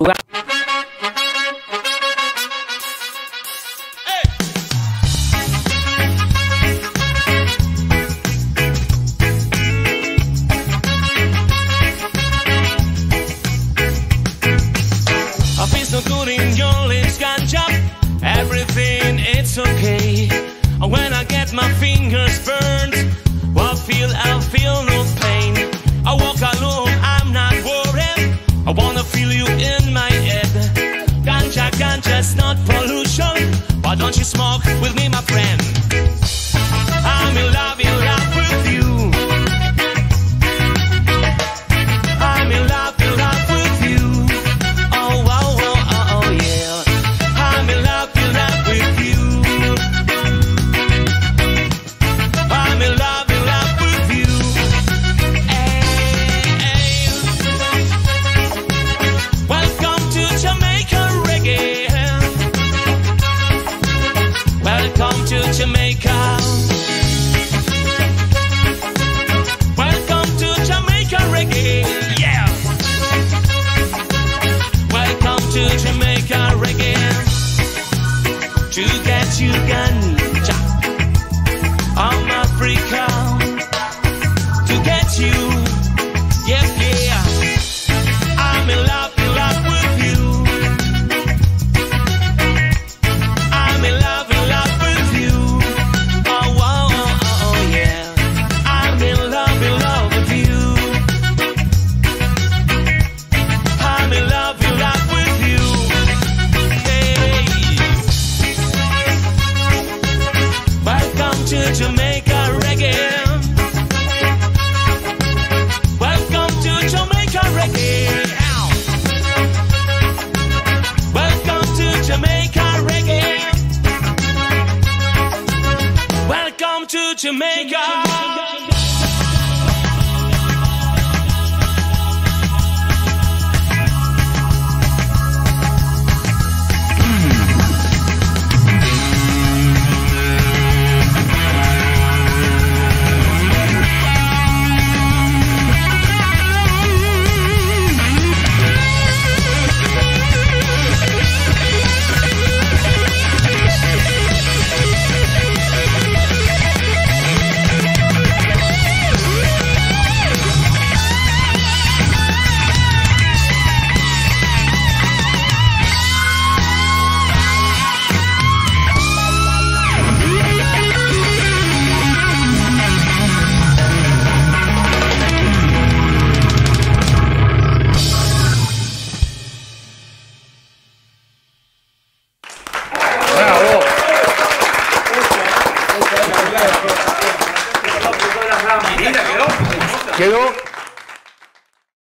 So good in your lips, ganja, everything it's okay. When I get my fingers burned, I feel no pain. I walk alone, I'm not worried. I wanna feel you in my head. Ganja, ganja's not pollution. Why don't you smoke with me, my friend? I'm in love with you. I'm in love with you. Oh, wow, oh, yeah. I'm in love with you. I'm in love with you. Hey, hey. Welcome to Jamaica reggae. Welcome to Jamaica. Welcome to Jamaica reggae. Yeah. Welcome to Jamaica reggae. To get you ganja. I'm Africa. To get you. Yeah, yeah. I'm in love with you. I'm in love with you. Oh, oh, oh, yeah. I'm in love with you. I'm in love with you. Hey. Welcome to Jamaica reggae. Welcome to Jamaica reggae. Ow. Welcome to Jamaica reggae. Welcome to Jamaica. Quedó